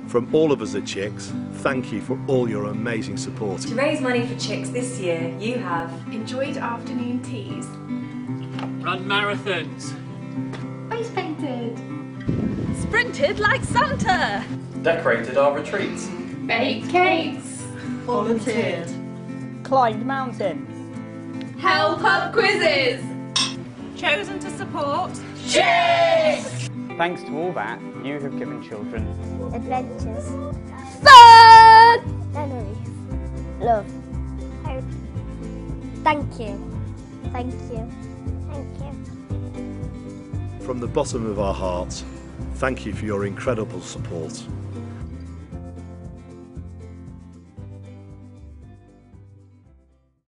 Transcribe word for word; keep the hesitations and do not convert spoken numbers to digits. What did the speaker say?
From all of us at Chicks, thank you for all your amazing support. To raise money for Chicks this year, you have enjoyed afternoon teas, run marathons, face painted, sprinted like Santa, decorated our retreats, baked cakes, volunteered, climbed mountains, held pub quizzes, chosen to support Chicks! Thanks to all that, you have given children adventures, fun, memories, love, hope. Thank you, thank you, thank you. From the bottom of our hearts, thank you for your incredible support.